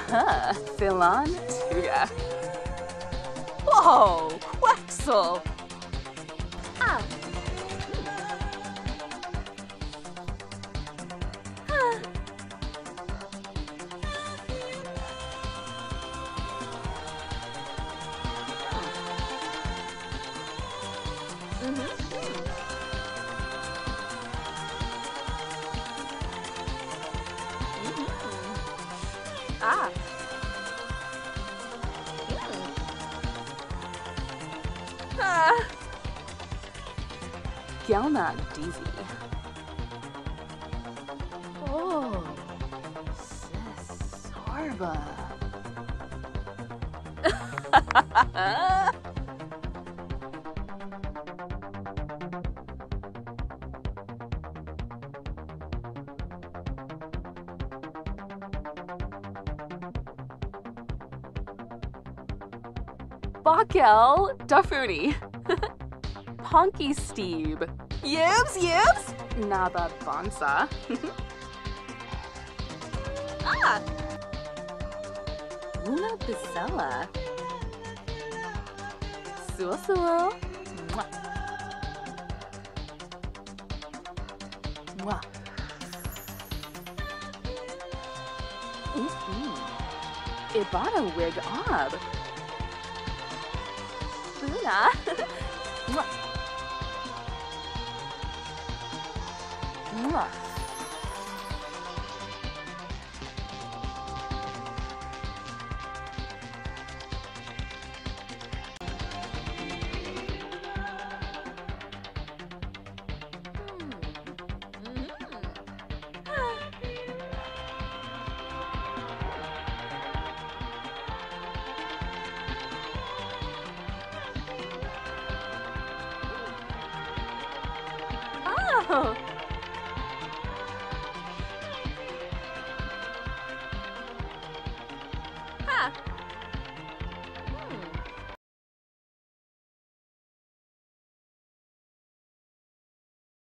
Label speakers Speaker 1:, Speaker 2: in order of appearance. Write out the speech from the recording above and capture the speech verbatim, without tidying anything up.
Speaker 1: Huh, Philan Tuga. Whoa, Quexel. Ah. Huh. Mm-hmm. Mm-hmm. Ah. Mm. Ah. Gelna Deezy. Oh, Sis Sorba. Bakel Dafudi. Ponky Steve. Yibs, yibs. Naba Bonsa. Ah. Luna Bisella. Suo Mwah. Mwah. Mm-mm. Ibana Wig Ob. Luna. Mwah. Mwah. Oh.